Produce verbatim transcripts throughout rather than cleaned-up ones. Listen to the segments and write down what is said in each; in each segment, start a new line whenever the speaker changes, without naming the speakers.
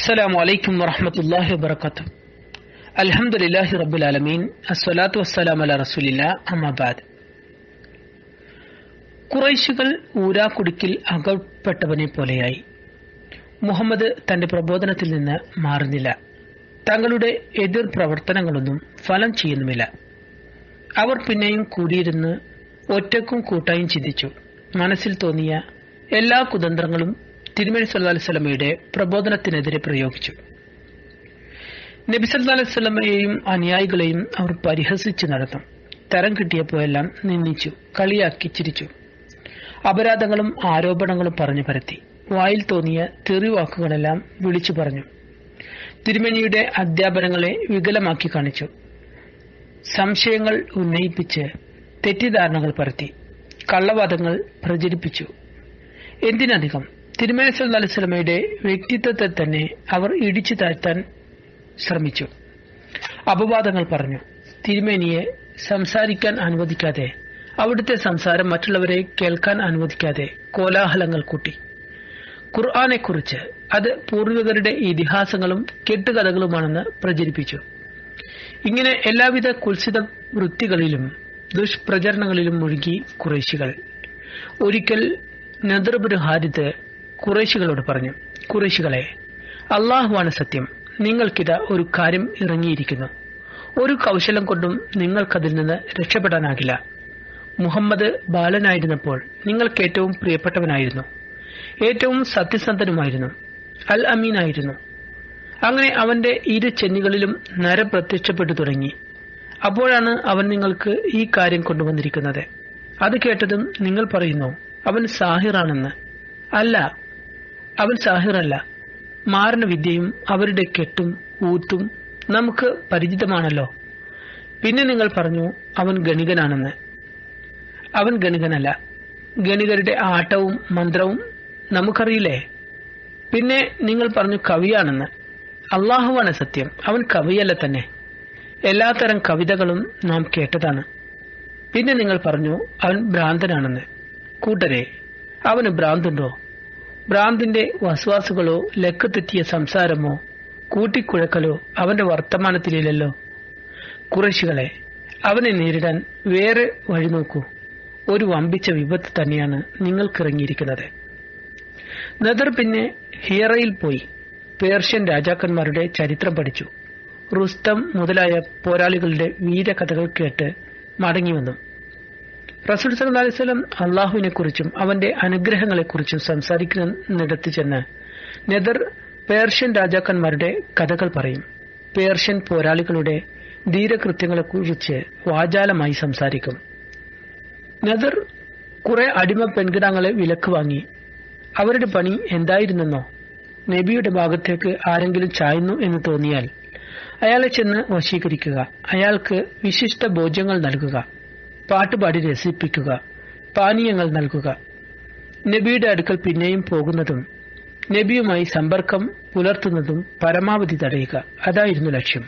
السلام عليكم ورحمة الله وبركاته. الحمد لله رب العالمين. الصلاة والسلام على رسول الله. أما بعد. ഖുറൈശികൾ ഊരാക്കുടുക്കിൽ അകപ്പെട്ടവനെ പോലെയായി. മുഹമ്മദ് തന്റെ പ്രബോധനത്തിൽ നിന്ന് മാറുന്നില്ല. തങ്ങളുടെ എതിർ പ്രവർത്തനങ്ങളൊന്നും ഫലം ചെയ്യുന്നുമില്ല. അവർ പിന്നെയും കൂടിയിരുന്ന് ഒറ്റക്കും കൂട്ടായും ചിന്തിച്ചു. മനസ്സിൽ തോന്നിയ എല്ലാ കുതന്ത്രങ്ങളും തിരുമേനി സല്ലല്ലാഹു അലൈഹി വസല്ലമയുടെ പ്രബോധനത്തിനെതിരെ പ്രയോഗിച്ചു. നബി സല്ലല്ലാഹു അലൈഹി വസല്ലമയെയും അനുയായികളെയും അവർ പരിഹസിച്ചു നടന്നു. തരം കിട്ടിയപ്പോഴെല്ലാം നിന്ദിച്ചു, കളിയാക്കി ചിരിച്ചു. അപരാധങ്ങളും ആരോപണങ്ങളും പറഞ്ഞു പരത്തി. വായിൽ തോന്നിയ തെറിവാക്കുകളെല്ലാം വിളിച്ചു പറഞ്ഞു. തിരുമേനിയുടെ അധ്യാപനങ്ങളെ വികലമാക്കി കാണിച്ചു. സംശയങ്ങൾ ഉന്നയിപ്പിച്ച് തെറ്റിദ്ധാരണകൾ പരത്തി. കള്ളവാദങ്ങൾ പ്രചരിപ്പിച്ചു. എന്തിനധികം തിരുമേനി സല്ലല്ലാഹു അലൈഹി വസല്ലമയുടെ വ്യക്തിത്വത്തെ തന്നെ അവർ ഇടിച്ചു താഴ്ത്താൻ ശ്രമിച്ചു. അപവാദങ്ങൾ പറഞ്ഞു. തിരുമേനിയെ സംസാരിക്കാൻ അനുവദിക്കാതെ, അവിടുത്തെ സംസാരം മറ്റുള്ളവരെ കേൾക്കാൻ അനുവദിക്കാതെ കോലാഹലങ്ങൾ കൂട്ടി. ഖുർആനെക്കുറിച്ച് അത് പൂർവികരുടെ ഇതിഹാസങ്ങളും കെട്ടുകഥകളുമാണെന്ന് പ്രചരിപ്പിച്ചു. ഇങ്ങനെ എല്ലാവിധ കുൽസിത വൃത്തികളിലും ദുഷ്പ്രചരണങ്ങളിലും മുഴുകി ഖുറൈശികൾ. ഒരിക്കൽ നദർ ഇബ്നു ഹാരിത്ത് ഖുറൈശികളോട് പറഞ്ഞു, ഖുറൈശികളെ, അള്ളാഹുവാണ് സത്യം. നിങ്ങൾക്കിതാ ഒരു കാര്യം ഇറങ്ങിയിരിക്കുന്നു. ഒരു കൗശലം കൊണ്ടും നിങ്ങൾക്കതിൽ നിന്ന് രക്ഷപ്പെടാനാകില്ല. മുഹമ്മദ് ബാലനായിരുന്നപ്പോൾ നിങ്ങൾക്ക് ഏറ്റവും പ്രിയപ്പെട്ടവനായിരുന്നു, ഏറ്റവും സത്യസന്ധനുമായിരുന്നു, അൽ അമീനായിരുന്നു. അങ്ങനെ അവന്റെ ഇരു ചെന്നികളിലും നര പ്രത്യക്ഷപ്പെട്ടു തുടങ്ങി. അപ്പോഴാണ് അവൻ നിങ്ങൾക്ക് ഈ കാര്യം കൊണ്ടുവന്നിരിക്കുന്നത്. അത് കേട്ടതും നിങ്ങൾ പറയുന്നു അവൻ സാഹിറാണെന്ന്. അല്ല, അവൻ സാഹിറല്ല. മാരണ വിദ്യയും അവരുടെ കെട്ടും ഊത്തും നമുക്ക് പരിചിതമാണല്ലോ. പിന്നെ നിങ്ങൾ പറഞ്ഞു അവൻ ഗണികനാണെന്ന്. അവൻ ഗണികനല്ല. ഗണികരുടെ ആട്ടവും മന്ത്രവും നമുക്കറിയില്ലേ. പിന്നെ നിങ്ങൾ പറഞ്ഞു കവിയാണെന്ന്. അള്ളാഹുവാണ് സത്യം, അവൻ കവിയല്ല തന്നെ. എല്ലാത്തരം കവിതകളും നാം കേട്ടതാണ്. പിന്നെ നിങ്ങൾ പറഞ്ഞു അവൻ ഭ്രാന്തനാണെന്ന്. കൂട്ടരെ, അവന് ഭ്രാന്തുണ്ടോ? ഭ്രാന്തിന്റെ വസ്വാസുകളോ ലക്കത്തെറ്റിയ സംസാരമോ കൂട്ടിക്കുഴക്കലോ അവന്റെ വർത്തമാനത്തിലില്ലല്ലോ. ഖുറൈശികളെ, അവനെ നേരിടാൻ വേറെ വഴി നോക്കൂ. ഒരു വമ്പിച്ച വിപത്ത് തന്നെയാണ് നിങ്ങൾക്കിറങ്ങിയിരിക്കുന്നത്. നദർ പിന്നെ ഹിയറയിൽ പോയി പേർഷ്യൻ രാജാക്കന്മാരുടെ ചരിത്രം പഠിച്ചു. റുസ്തം മുതലായ പോരാളികളുടെ വീരകഥകൾ കേട്ട് മടങ്ങി വന്നു. റസൂൽ സല്ലല്ലാഹു അലൈഹി വസല്ലം അള്ളാഹുവിനെ കുറിച്ചും അവന്റെ അനുഗ്രഹങ്ങളെക്കുറിച്ചും സംസാരിക്കുന്നിടത്ത് ചെന്ന് നദർ പേർഷ്യൻ രാജാക്കന്മാരുടെ കഥകൾ പറയും. പേർഷ്യൻ പോരാളികളുടെ ധീരകൃത്യങ്ങളെക്കുറിച്ച് വാചാലമായി സംസാരിക്കും. നദർ കുറെ അടിമ പെൺകിടാങ്ങളെ വിലക്ക് വാങ്ങി. അവരുടെ പണി എന്തായിരുന്നെന്നോ? നബിയുടെ ഭാഗത്തേക്ക് ആരെങ്കിലും ചായുന്നു എന്ന് തോന്നിയാൽ അയാളെ ചെന്ന് വശീകരിക്കുക, അയാൾക്ക് വിശിഷ്ട ഭോജ്യങ്ങൾ നൽകുക, പാട്ടുപാടി രസിപ്പിക്കുക, പാനീയങ്ങൾ നൽകുക, നബിയുടെ അടുക്കൽ പിന്നെയും പോകുന്നതും നബിയുമായി സമ്പർക്കം പുലർത്തുന്നതും പരമാവധി തടയുക. അതായിരുന്നു ലക്ഷ്യം.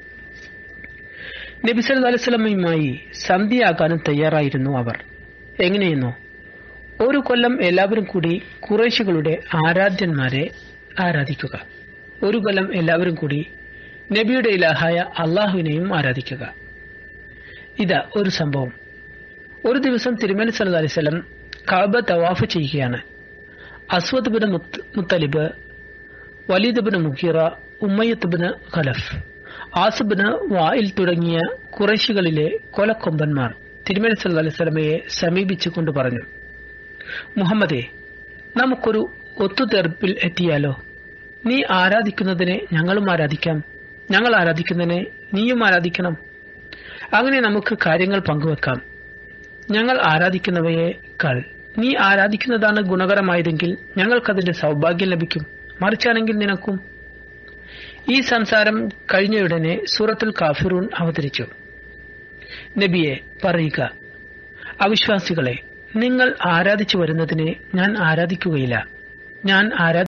നബി സല്ലല്ലാഹു അലൈഹി വസല്ലമയുമായി സന്ധിയാകാനും തയ്യാറായിരുന്നു അവർ. എങ്ങനെയെന്നോ? ഒരു കൊല്ലം എല്ലാവരും കൂടി ഖുറൈശികളുടെ ആരാധ്യന്മാരെ ആരാധിക്കുക. ഒരു കൊല്ലം എല്ലാവരും കൂടി നബിയുടെ ഇലാഹായ അള്ളാഹുവിനെയും ആരാധിക്കുക. ഇതാ ഒരു സംഭവം. ഒരു ദിവസം തിരുമേനി സല്ലല്ലാഹു അലൈഹി വസല്ലം കഅബ തവാഫ് ചെയ്യുകയാണ്. Aswad bin Muttalib, Walid bin Mughira, Umayyah bin Khalaf, As bin Wail തുടങ്ങിയ ഖുറൈശികളിലെ കൊലക്കൊമ്പന്മാർ തിരുമേനി സല്ലല്ലാഹു അലൈഹി വസല്ലമയെ സമീപിച്ചുകൊണ്ട് പറഞ്ഞു, മുഹമ്മദേ, നമുക്കൊരു ഒത്തുതീർപ്പിൽ എത്തിയാലോ? നീ ആരാധിക്കുന്നതിനെ ഞങ്ങളും ആരാധിക്കാം, ഞങ്ങൾ ആരാധിക്കുന്നതിനെ നീയും ആരാധിക്കണം. അങ്ങനെ നമുക്ക് കാര്യങ്ങൾ പങ്കുവെക്കാം. ഞങ്ങൾ ആരാധിക്കുന്നവയേക്കാൾ നീ ആരാധിക്കുന്നതാണ് ഗുണകരമായതെങ്കിൽ ഞങ്ങൾക്കതിന്റെ സൗഭാഗ്യം ലഭിക്കും, മറിച്ചാണെങ്കിൽ നിനക്കും. ഈ സംസാരം കഴിഞ്ഞയുടനെ സൂറത്തുൽ കാഫിറൂൻ അവതരിച്ചു. നബിയെ പറയുക, അവിശ്വാസികളെ, നിങ്ങൾ ആരാധിച്ചു വരുന്നതിനെ ഞാൻ ആരാധിക്കുകയില്ല. ഞാൻ ആരാധി